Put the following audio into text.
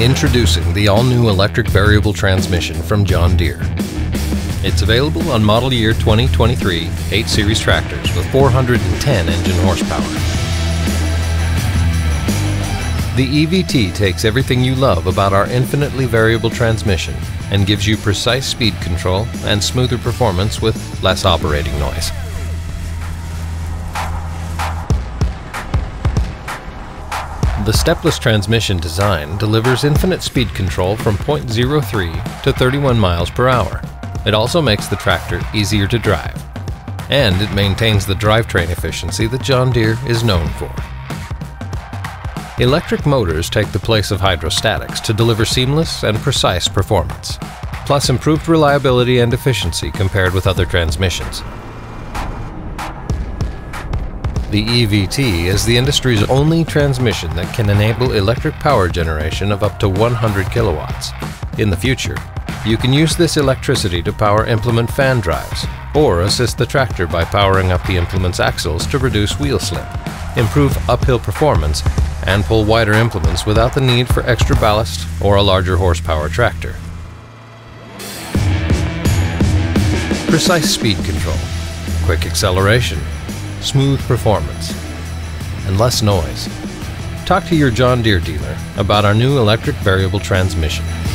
Introducing the all-new electric variable transmission from John Deere. It's available on model year 2023 8 Series tractors with 410 engine horsepower. The EVT takes everything you love about our infinitely variable transmission and gives you precise speed control and smoother performance with less operating noise. The stepless transmission design delivers infinite speed control from 0.03 to 31 miles per hour. It also makes the tractor easier to drive. And it maintains the drivetrain efficiency that John Deere is known for. Electric motors take the place of hydrostatics to deliver seamless and precise performance, plus improved reliability and efficiency compared with other transmissions. The EVT is the industry's only transmission that can enable electric power generation of up to 100 kilowatts. In the future, you can use this electricity to power implement fan drives, or assist the tractor by powering up the implement's axles to reduce wheel slip, improve uphill performance, and pull wider implements without the need for extra ballast or a larger horsepower tractor. Precise speed control, quick acceleration, smooth performance, and less noise. Talk to your John Deere dealer about our new electric variable transmission.